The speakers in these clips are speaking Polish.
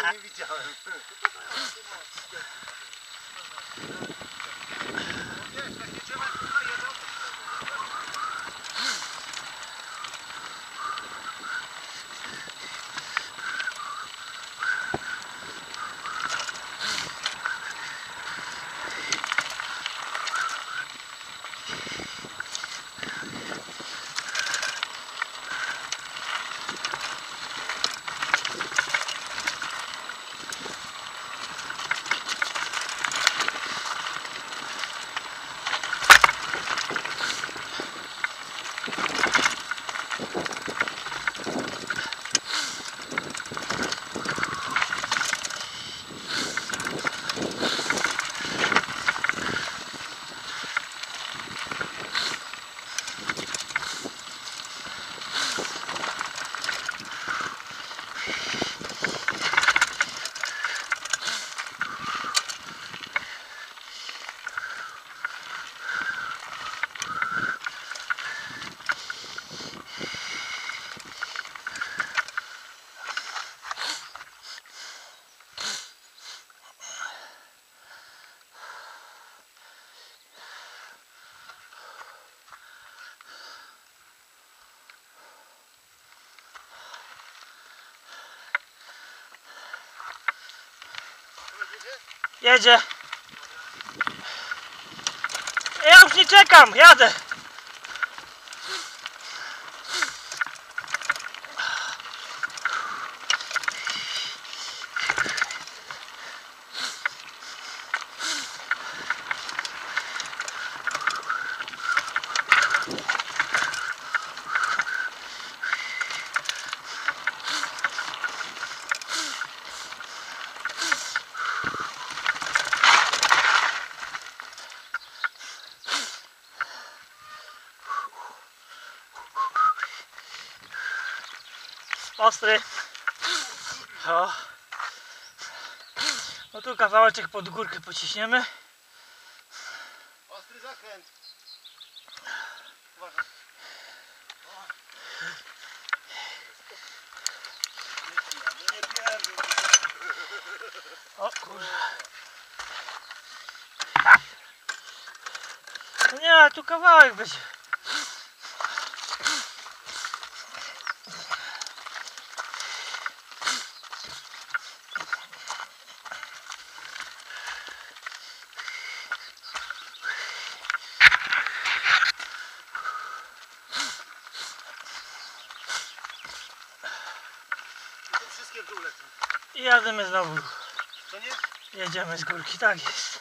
nie widziałem. Wiesz, takie drzewa tutaj jedzą. Jedzie. Ja już nie czekam, jadę. Ostry. O. No tu kawałeczek pod górkę pociśniemy. Ostry zakręt. Uważaj. O kurde. No nie, ale tu kawałek będzie. Wszystkie w dół lecą. I jadziemy znowu. Co nie? Jedziemy z górki, tak jest.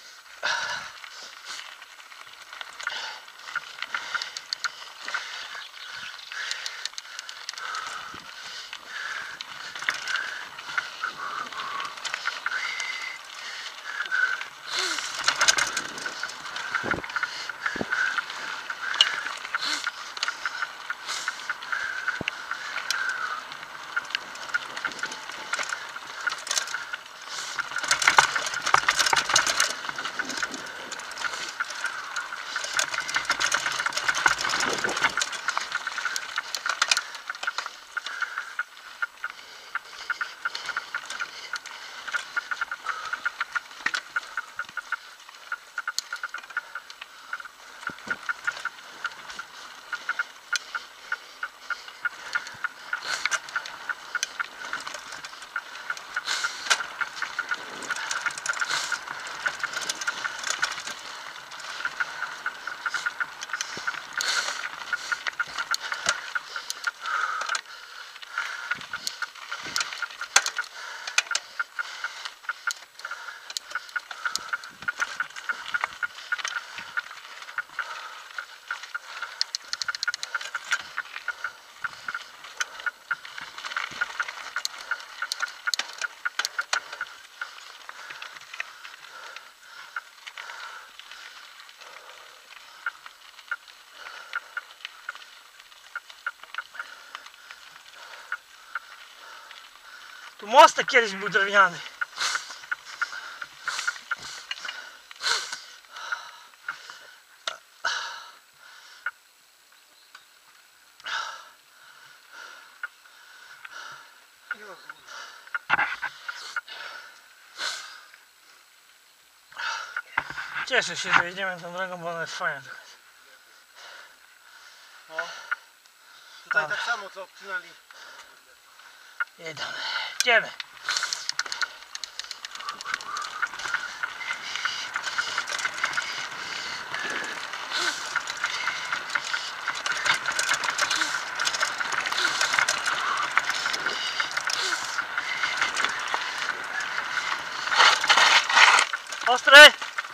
Tu mostek kiedyś był drewniany. Cieszę się, że jedziemy tą drogą, bo ona jest fajna. No. Tutaj Dobra. tak samo co obcinali. Jedziemy. Idziemy. Ostry!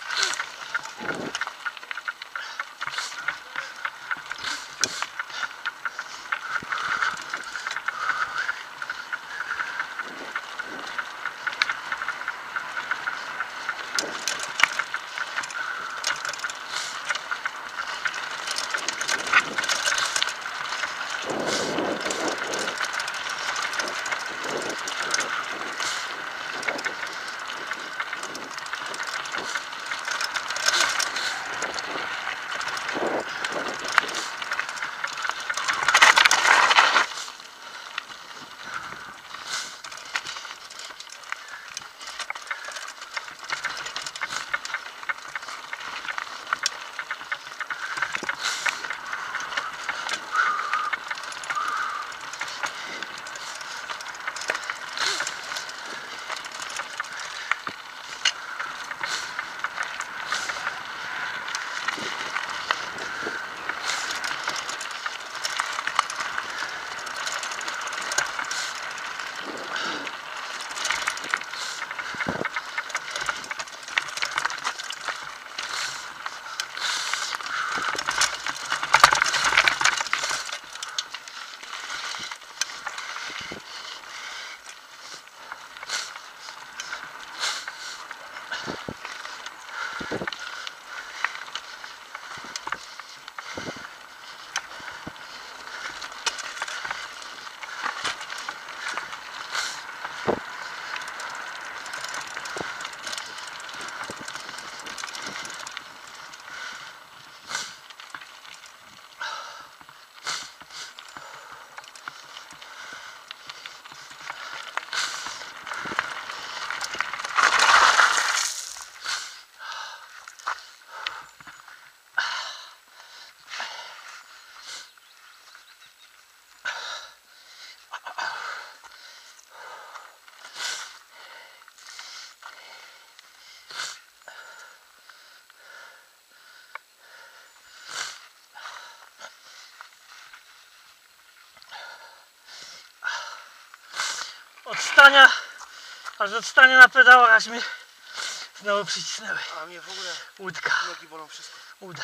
Od stania na pedałach, aż mi znowu przycisnęły. A mnie w ogóle Łódka. nogi bolą wszystko. Uda.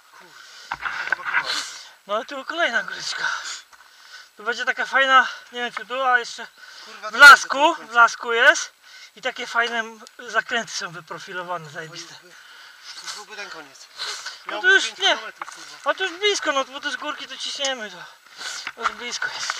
Kurde. No tu kolejna góreczka. Tu będzie taka fajna, nie wiem czy tu, a jeszcze Kurwa, w lasku jest. I takie fajne zakręty są wyprofilowane, zajebiste. To już byłby ten koniec. No Miał to już 5 nie. kilometrów, kurwa. A to już blisko, no bo to z górki to ciśniemy. To już blisko jest.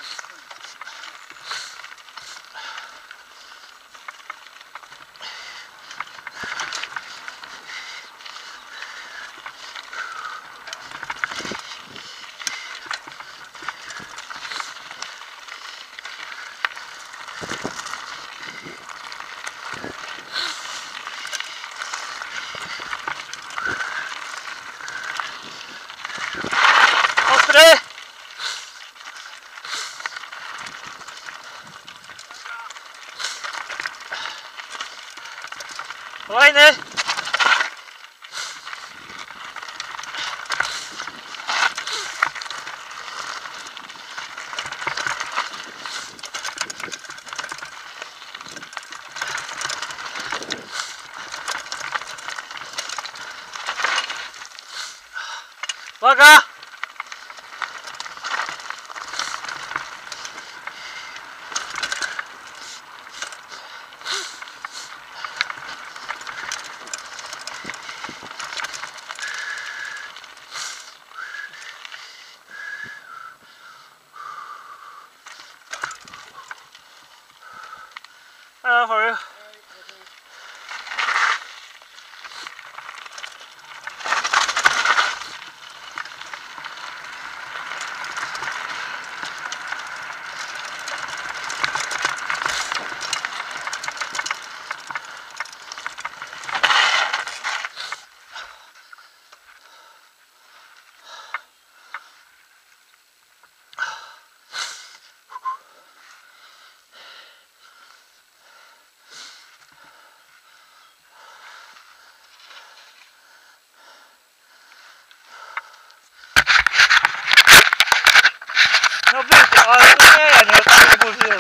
Ostry! Kolejny! Uwaga! Hello, how are you? No było, ale to nie, ja nie o tym nie mówiłem.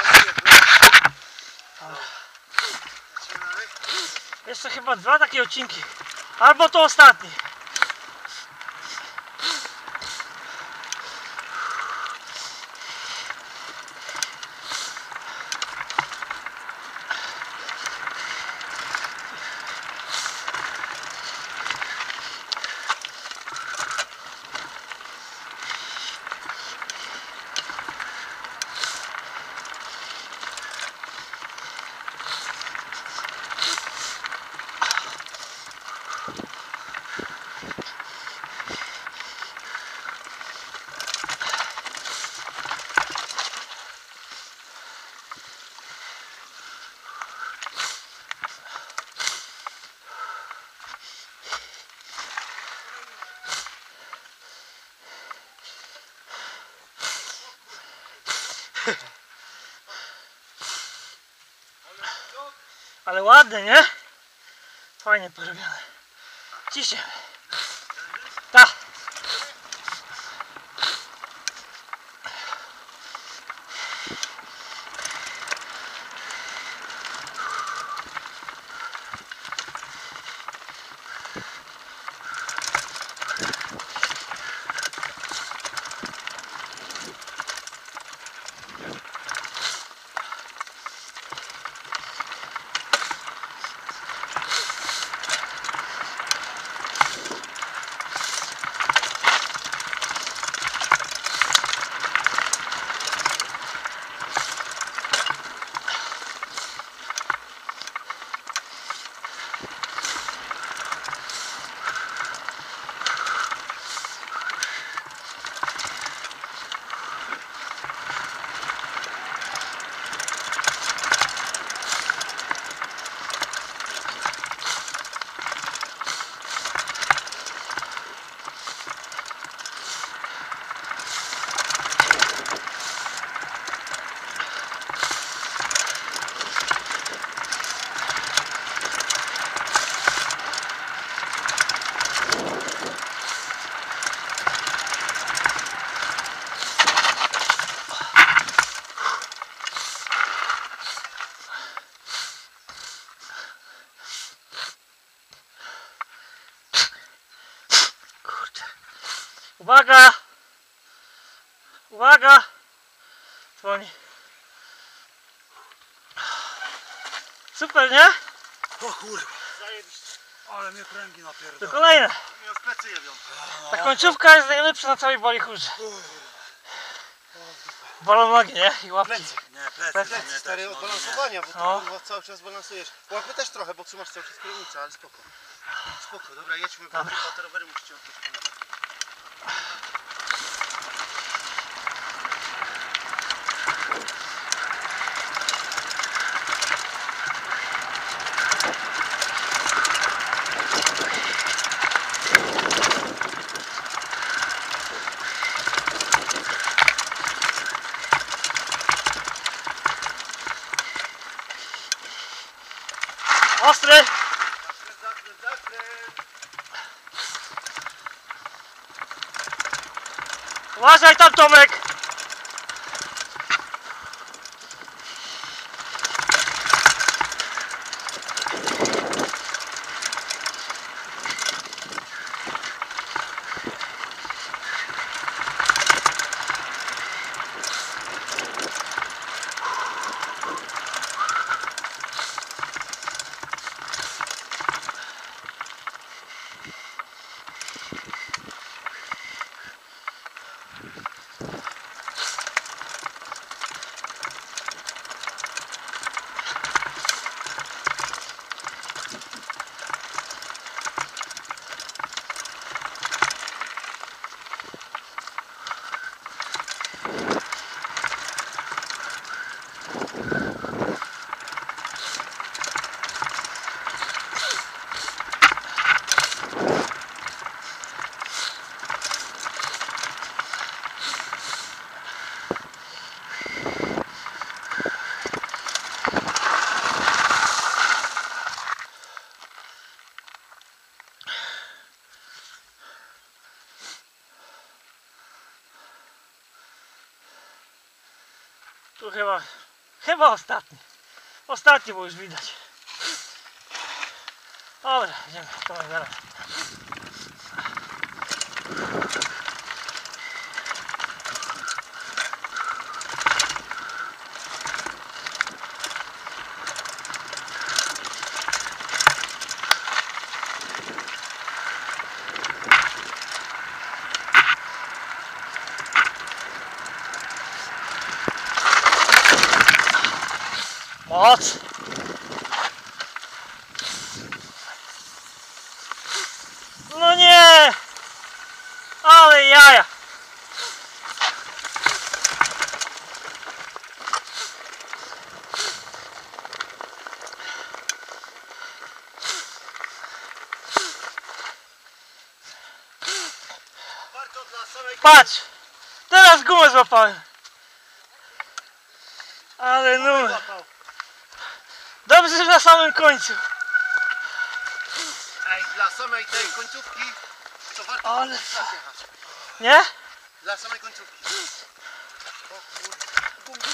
Lecimy dalej? Jeszcze chyba 2 takie odcinki. Albo to ostatni. Ale ładne, nie? Fajnie porobione. Ciśniemy. Tak. Uwaga! Uwaga! Dzwoni. Super, nie? O kurwa. Zajebiście. Ale mnie kręgi To napierdala. kolejne. Mnie w plecy jebią. Ta końcówka jest najlepsza na całej Walichurze. Bolą nogi, nie? I łapki. Plecy. Nie, plecy, Plecy, mnie Stary, też, od no, balansowania, bo ty No. kurwa cały czas balansujesz. Łapy też trochę, bo trzymasz cały czas kierownicę, ale spoko. Spoko, dobra, jedźmy, bo Dobra. chyba te rowery musicie odpuścić. Ostry! Zakręt, zakręt. Uważaj tam, Tomek! Tu chyba ostatni. Ostatni, bo już widać. Dobra, idziemy, to mam zaraz. Moc! No nie! Ale jaja! Warto dla samej Patrz! Teraz gumę złapałem! Ale numer! złapał. Dobrze, że na samym końcu! Ej, dla samej tej końcówki to warto Ale Ale... co? jechać. Nie? Dla samej końcówki. O kurde.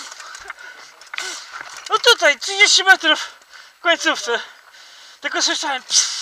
No tutaj, 30 metrów w końcówce. Tylko słyszałem pss.